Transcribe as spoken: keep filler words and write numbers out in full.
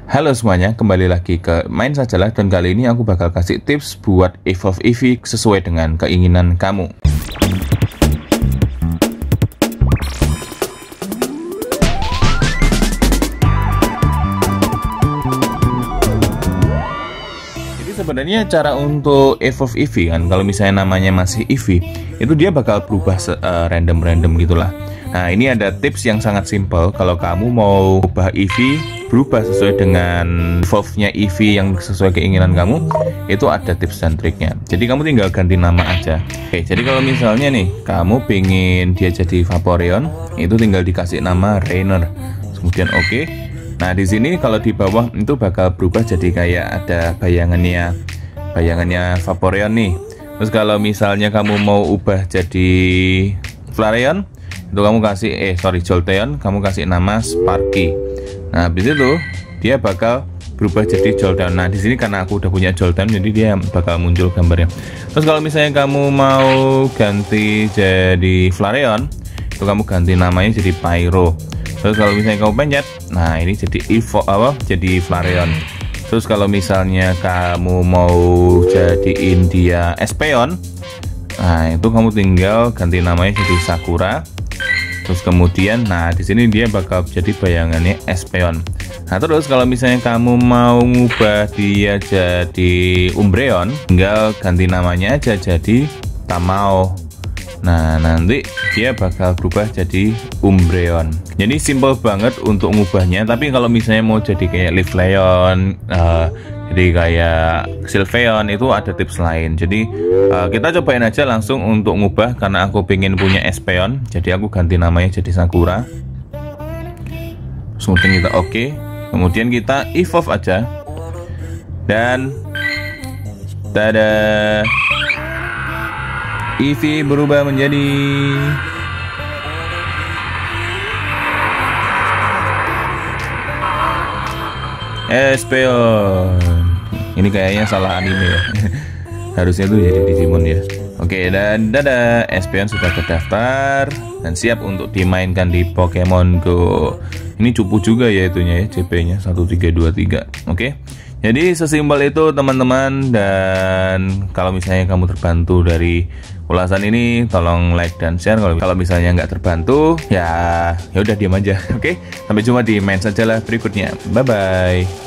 Halo semuanya, kembali lagi ke Main Sajalah dan kali ini aku bakal kasih tips buat evolve Eevee sesuai dengan keinginan kamu. Jadi sebenarnya cara untuk evolve Eevee kan, kalau misalnya namanya masih Eevee, itu dia bakal berubah random-random uh, gitulah. Nah, ini ada tips yang sangat simpel kalau kamu mau ubah Eevee berubah sesuai dengan evolve-nya Eevee yang sesuai keinginan kamu. Itu ada tips dan triknya. Jadi kamu tinggal ganti nama aja. Oke, jadi kalau misalnya nih kamu pengen dia jadi Vaporeon, itu tinggal dikasih nama Rainer. Kemudian oke. Okay. Nah, di sini kalau di bawah itu bakal berubah jadi kayak ada bayangannya bayangannya Vaporeon nih. Terus kalau misalnya kamu mau ubah jadi Flareon, itu kamu kasih eh sorry Jolteon, kamu kasih nama Sparky. Nah, habis itu dia bakal berubah jadi Jolteon. Nah, di sini karena aku udah punya Jolteon, jadi dia bakal muncul gambarnya. Terus kalau misalnya kamu mau ganti jadi Flareon, itu kamu ganti namanya jadi Pyro. Terus kalau misalnya kamu pencet, nah ini jadi Evo apa? Jadi Flareon. Terus kalau misalnya kamu mau jadiin dia Espeon, nah itu kamu tinggal ganti namanya jadi Sakura. Terus kemudian, nah di sini dia bakal jadi bayangannya Espeon. Nah terus kalau misalnya kamu mau ngubah dia jadi Umbreon, tinggal ganti namanya aja jadi Tamao. Nah nanti dia bakal berubah jadi Umbreon. Jadi simple banget untuk ngubahnya. Tapi kalau misalnya mau jadi kayak Leafeon, uh, jadi kayak Sylveon, itu ada tips lain. Jadi uh, kita cobain aja langsung untuk ngubah. Karena aku pengen punya Espeon, jadi aku ganti namanya jadi Sakura. Kemudian kita oke okay. Kemudian kita evolve aja. Dan tada, Eevee berubah menjadi Espeon. Ini kayaknya salah anime ya. Harusnya tuh jadi Digimon ya. Oke, dan dadah, Espeon sudah terdaftar dan siap untuk dimainkan di Pokemon Go. Ini cupu juga ya itunya ya, C P-nya satu tiga dua tiga. Oke. Jadi sesimpel itu teman-teman, dan kalau misalnya kamu terbantu dari ulasan ini, tolong like dan share. Kalau kalau misalnya nggak terbantu, ya ya udah diam aja. Oke, sampai jumpa di Main Sajalah berikutnya. Bye bye.